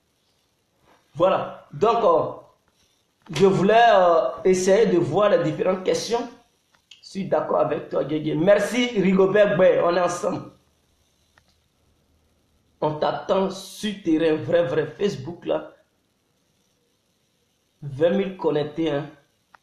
Voilà. Donc, euh, je voulais euh, essayer de voir les différentes questions. Je suis d'accord avec toi, Guégué. Merci, Rigobert Boué. On est ensemble. On t'attend sur terrain, vrai, vrai, Facebook, là. vingt mille connectés, hein.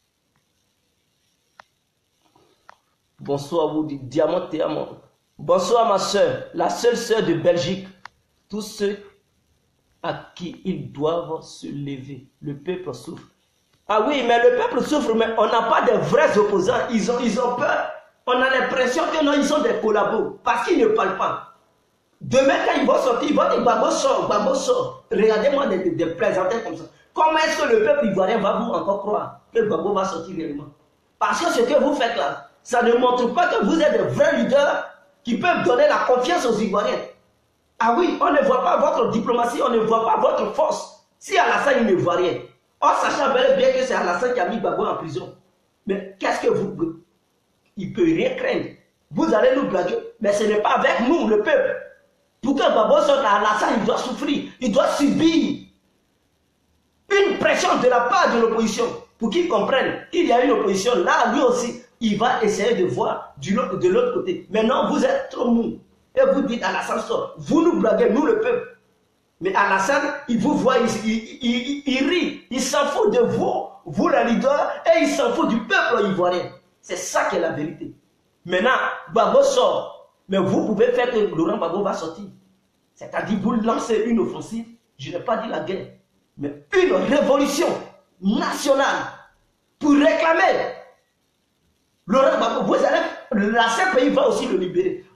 Bonsoir, vous dites Diamant et Amant. Bonsoir, ma soeur, la seule soeur de Belgique. Tous ceux à qui ils doivent se lever. Le peuple souffre. Ah oui, mais le peuple souffre, mais on n'a pas de vrais opposants. Ils ont, ils ont peur. On a l'impression que non, ils sont des collabos. Parce qu'ils ne parlent pas. Demain, quand ils vont sortir, ils vont dire Gbagbo sort, Gbagbo sort. Regardez-moi des, des, des présenteurs comme ça. Comment est-ce que le peuple ivoirien va vous encore croire que Gbagbo va sortir réellement? Parce que ce que vous faites là, ça ne montre pas que vous êtes des vrais leaders qui peuvent donner la confiance aux Ivoiriens. Ah oui, on ne voit pas votre diplomatie, on ne voit pas votre force. Si Alassane il ne voit rien, en sachant bel et bien que c'est Alassane qui a mis Gbagbo en prison. Mais qu'est-ce que vous... Il ne peut rien craindre. Vous allez nous blaguer, mais ce n'est pas avec nous, le peuple. Pour que Gbagbo sorte à Alassane, il doit souffrir, il doit subir une pression de la part de l'opposition pour qu'ils comprennent qu'il y a une opposition. Là, lui aussi, il va essayer de voir de l'autre côté. Maintenant, vous êtes trop mou. Et vous dites Alassane sort. Vous nous blaguez, nous le peuple. Mais Alassane, il vous voit, il, il, il, il rit. Il s'en fout de vous, vous les leaders, et il s'en fout du peuple ivoirien. C'est ça qui est la vérité. Maintenant, Gbagbo sort. Mais vous pouvez faire que Laurent Gbagbo va sortir. C'est-à-dire, vous lancez une offensive. Je n'ai pas dit la guerre. Mais une révolution nationale pour réclamer Laurent Gbagbo. Vous allez, la C P I va aussi le libérer.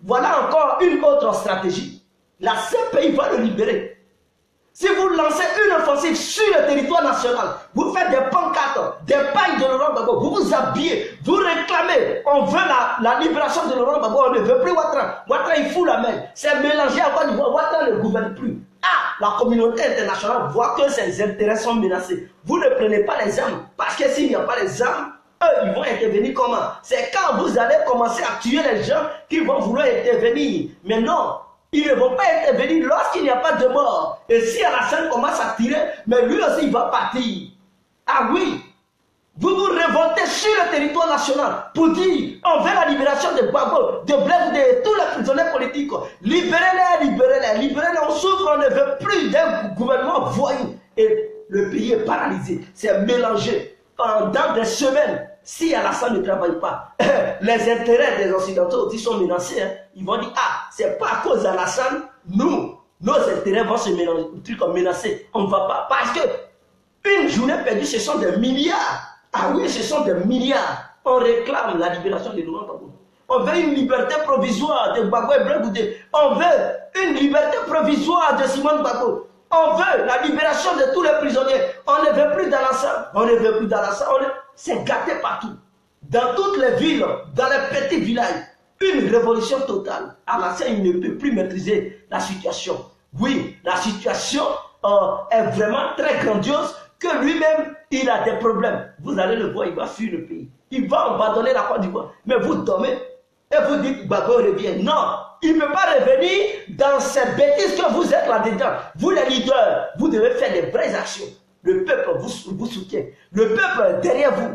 voilà encore une autre stratégie. La C P I va le libérer. Si vous lancez une offensive sur le territoire national, vous faites des pancartes, des pailles de Laurent Gbagbo, vous vous habillez, vous réclamez, on veut la, la libération de Laurent Gbagbo, on ne veut plus Ouattara. Ouattara, il fout la main. C'est mélangé à Côte d'Ivoire. Ouattara ne gouverne plus. Ah, la communauté internationale voit que ses intérêts sont menacés. Vous ne prenez pas les armes, parce que s'il n'y a pas les armes, eux, ils vont intervenir comment? C'est quand vous allez commencer à tuer les gens qu'ils vont vouloir intervenir. Mais non, ils ne vont pas intervenir lorsqu'il n'y a pas de mort. Et si Alassane commence à tirer, mais lui aussi il va partir. Ah oui, vous vous révoltez sur le territoire national pour dire on veut la libération de Gbagbo, de Blaise, de tous les prisonniers politiques. Libérez-les, libérez-les, libérez-les. On souffre, on ne veut plus d'un gouvernement voyou. Et le pays est paralysé, c'est mélangé. Pendant des semaines, si Alassane ne travaille pas, les intérêts des Occidentaux aussi sont menacés. Hein. Ils vont dire, ah, c'est pas à cause d'Alassane, nous, nos intérêts vont se mélanger, menacer. On ne va pas. Parce que une journée perdue, ce sont des milliards. Ah oui, ce sont des milliards. On réclame la libération de Laurent Gbagbo. On veut une liberté provisoire de Gbagbo et Blaise Goudé. On veut une liberté provisoire de Simone Gbagbo. On veut la libération de tous les prisonniers. On ne veut plus d'Alassane. On ne veut plus d'Alassane. Ne... C'est gâté partout. Dans toutes les villes, dans les petits villages, une révolution totale. Alassane, il ne peut plus maîtriser la situation. Oui, la situation euh, est vraiment très grandiose, que lui-même, il a des problèmes. Vous allez le voir, il va fuir le pays. Il va abandonner la Côte d'Ivoire. Mais vous dormez et vous dites, Gbagbo revient. Non, il ne peut pas revenir dans cette bêtise que vous êtes là-dedans. Vous les leaders, vous devez faire des vraies actions. Le peuple vous, vous soutient. Le peuple est derrière vous.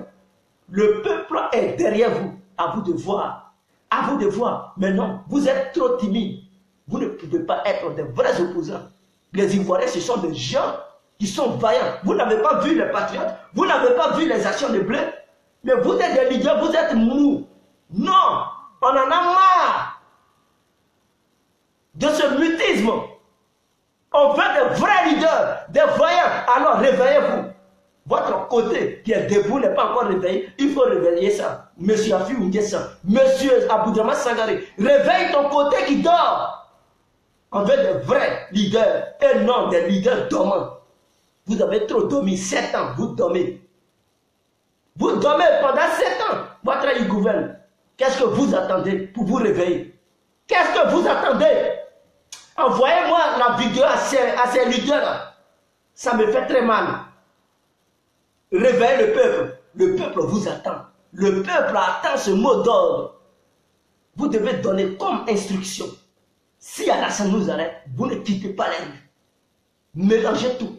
Le peuple est derrière vous. À vous de voir. À vous de voir. Mais non, vous êtes trop timide. Vous ne pouvez pas être des vrais opposants. Les Ivoiriens, ce sont des gens qui sont vaillants. Vous n'avez pas vu les patriotes. Vous n'avez pas vu les actions de blé. Mais vous êtes des leaders, vous êtes mous. Non, on en a marre de ce mutisme. On veut des vrais leaders, des vaillants. Alors réveillez-vous. Votre côté qui est debout n'est pas encore réveillé. Il faut réveiller ça. Monsieur Afi Ouguessa, Monsieur Aboudrama Sangaré, réveille ton côté qui dort. On veut des vrais leaders et non des leaders dormants. Vous avez trop dormi, sept ans, vous dormez. Vous dormez pendant sept ans. Votre il gouverne. Qu'est-ce que vous attendez pour vous réveiller? Qu'est-ce que vous attendez? Envoyez-moi la vidéo à ces, à ces leaders-là. Ça me fait très mal. Réveillez le peuple. Le peuple vous attend. Le peuple attend ce mot d'ordre. Vous devez donner comme instruction. Si Alassane nous arrête, vous ne quittez pas les rues. Mélangez tout.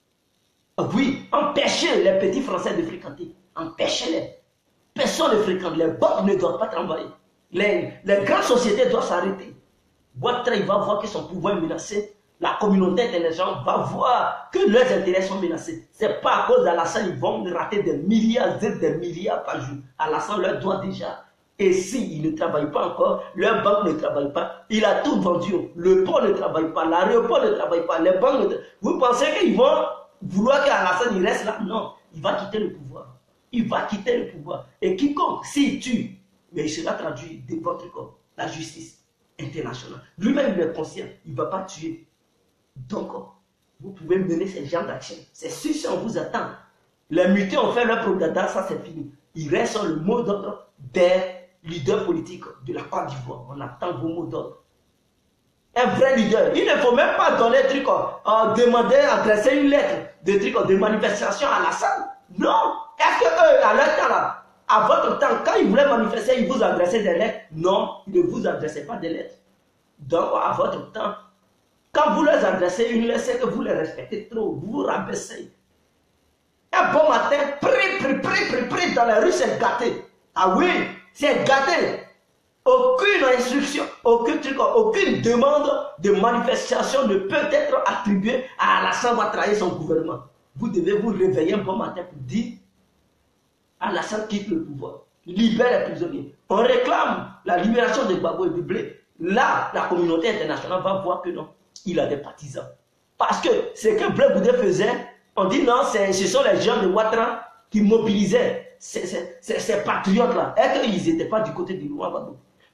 Oui, empêchez les petits Français de fréquenter. Empêchez-les. Personne ne fréquente. Les banques ne doivent pas travailler. Les, les grandes sociétés doivent s'arrêter. Ouattara, il va voir que son pouvoir est menacé. La communauté internationale va voir que leurs intérêts sont menacés. Ce n'est pas à cause d'Alassane, ils vont rater des milliards et des milliards par jour. Alassane leur doit déjà. Et s'ils ne travaillent pas encore, leur banque ne travaille pas. Il a tout vendu. Le port ne travaille pas, l'aéroport ne travaille pas, les banques ne travaillent pas. Vous pensez qu'ils vont vouloir qu'Alassane il reste là? Non, il va quitter le pouvoir. Il va quitter le pouvoir. Et quiconque, s'il tue, mais il sera traduit de votre corps, la justice internationale. Lui-même, il est conscient, il ne va pas tuer. Donc, vous pouvez mener ces genres d'action. C'est sûr si on vous attend. Les mutés ont fait leur propagande, ça c'est fini. Il reste sur le mot d'ordre des leaders politiques de la Côte d'Ivoire. On attend vos mots d'ordre. Un vrai leader. Il ne faut même pas donner des trucs, euh, demander, adresser une lettre, des trucs de manifestation à Alassane. Non. Est-ce que eux, à leur temps là, à votre temps, quand ils voulaient manifester, ils vous adressaient des lettres? Non, ils ne vous adressaient pas des lettres. Donc, à votre temps, quand vous leur adressez une lettre, c'est que vous les respectez trop, vous vous rabaissez. Un bon matin, pri, pri, pri, pri, pri, dans la rue, c'est gâté. Ah oui, c'est gâté. Aucune instruction, aucun truc, aucune demande de manifestation ne peut être attribuée à Alassane Ouattara et son gouvernement. Vous devez vous réveiller un bon matin pour dire Alassane quitte le pouvoir, libère les prisonniers. On réclame la libération de Gbagbo et de Blé. Là, la communauté internationale va voir que non, il a des partisans. Parce que ce que Blaise Goudé faisait, on dit non, ce sont les gens de Ouattara qui mobilisaient ces, ces, ces, ces patriotes-là. Et qu'ils n'étaient pas du côté du Laurent Gbagbo.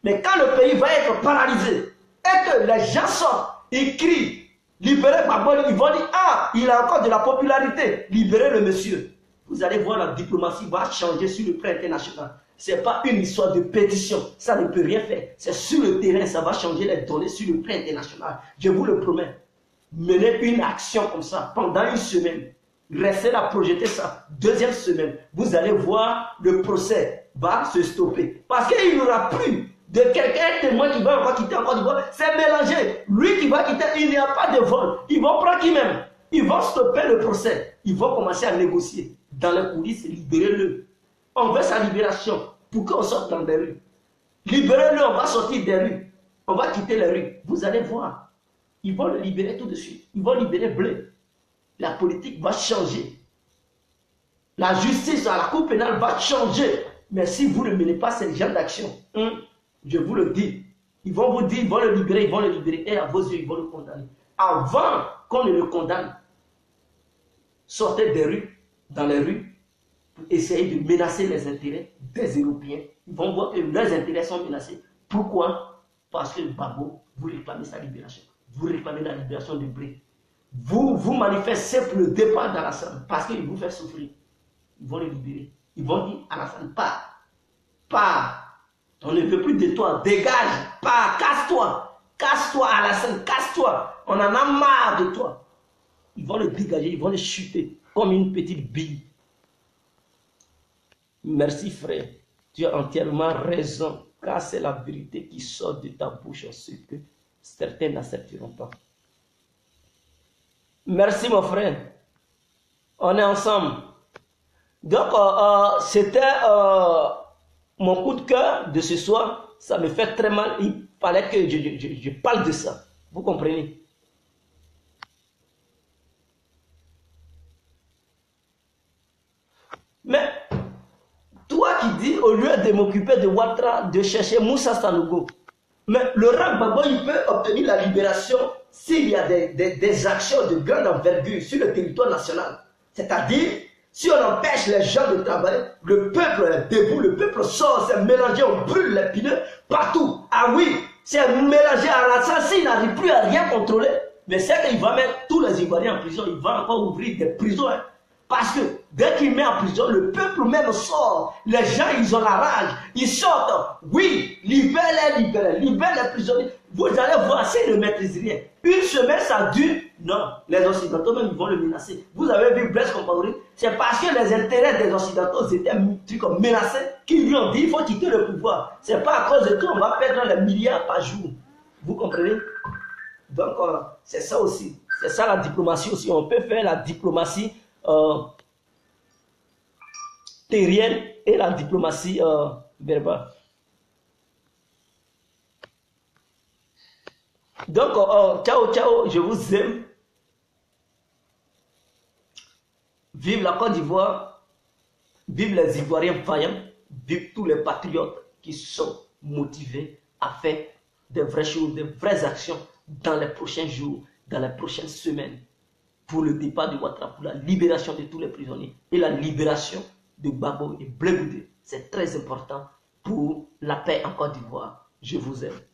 Mais quand le pays va être paralysé et que les gens sortent, ils crient, libérez Gbagbo, ils vont dire, ah, il a encore de la popularité, libérez le monsieur. Vous allez voir, la diplomatie va changer sur le plan international. Ce n'est pas une histoire de pétition, ça ne peut rien faire. C'est sur le terrain, ça va changer les données sur le plan international. Je vous le promets. Menez une action comme ça pendant une semaine. Restez là, projetez ça. Deuxième semaine, vous allez voir le procès va se stopper. Parce qu'il n'y aura plus de quelqu'un témoin qui va encore quitter encore du vol. C'est mélangé. Lui qui va quitter, il n'y a pas de vol. Ils vont prendre qui même? Ils vont stopper le procès. Ils vont commencer à négocier. Dans les coulisses, libérez-le. On veut sa libération pour qu'on sorte dans les rues. Libérez-le, on va sortir des rues. On va quitter les rues. Vous allez voir. Ils vont le libérer tout de suite. Ils vont libérer Blé. La politique va changer. La justice à la Cour pénale va changer. Mais si vous ne menez pas ce genre d'action, hein, je vous le dis, ils vont vous dire, ils vont le libérer, ils vont le libérer, et à vos yeux, ils vont le condamner. Avant qu'on ne le condamne, sortez des rues, dans les rues, pour essayer de menacer les intérêts des Européens. Ils vont voir que leurs intérêts sont menacés. Pourquoi? Parce que Gbagbo, vous réclamez sa libération. Vous réclamez la libération de Blé. Vous, vous manifestez pour le départ d'Alassane parce qu'il vous fait souffrir. Ils vont le libérer. Ils vont dire, Alassane, pars. Pars. On ne veut plus de toi. Dégage. Pars. Casse-toi. Casse-toi, Alassane. Casse-toi. On en a marre de toi. Ils vont le dégager. Ils vont le chuter comme une petite bille. Merci, frère. Tu as entièrement raison. Car c'est la vérité qui sort de ta bouche, ce que certains n'accepteront pas. Merci mon frère. On est ensemble. Donc, euh, euh, c'était euh, mon coup de cœur de ce soir. Ça me fait très mal. Il fallait que je, je, je, je parle de ça. Vous comprenez? Mais, toi qui dis, au lieu de m'occuper de Ouattara, de chercher Moussa Sanogo, mais le Laurent Gbagbo, il peut obtenir la libération s'il y a des, des, des actions de grande envergure sur le territoire national. C'est-à-dire, si on empêche les gens de travailler, le peuple est debout, le peuple sort, c'est mélangé, on brûle les pneus partout. Ah oui, c'est mélangé à l'assassin, il n'arrive plus à rien contrôler. Mais c'est qu'il va mettre tous les Ivoiriens en prison, il va encore ouvrir des prisons. Hein. Parce que dès qu'il met en prison, le peuple même sort. Les gens, ils ont la rage. Ils sortent. Oui, libère-les, libère-les, libère les prisonniers. Vous allez voir s'ils ne maîtrisent rien. Une semaine, ça dure. Non, les Occidentaux même, ils vont le menacer. Vous avez vu Blaise Compaoré, c'est parce que les intérêts des Occidentaux étaient menacés qu'ils lui ont dit il faut quitter le pouvoir. C'est pas à cause de qu'on va perdre les milliards par jour. Vous comprenez? Donc, euh, c'est ça aussi. C'est ça la diplomatie aussi. On peut faire la diplomatie Euh, terrienne et la diplomatie euh, verbale. Donc, euh, ciao, ciao, je vous aime. Vive la Côte d'Ivoire, vive les Ivoiriens vaillants, vive tous les patriotes qui sont motivés à faire des vraies choses, des vraies actions dans les prochains jours, dans les prochaines semaines. Pour le départ de Ouattara, pour la libération de tous les prisonniers et la libération de Gbagbo et Blé Goudé. C'est très important pour la paix en Côte d'Ivoire. Je vous aime.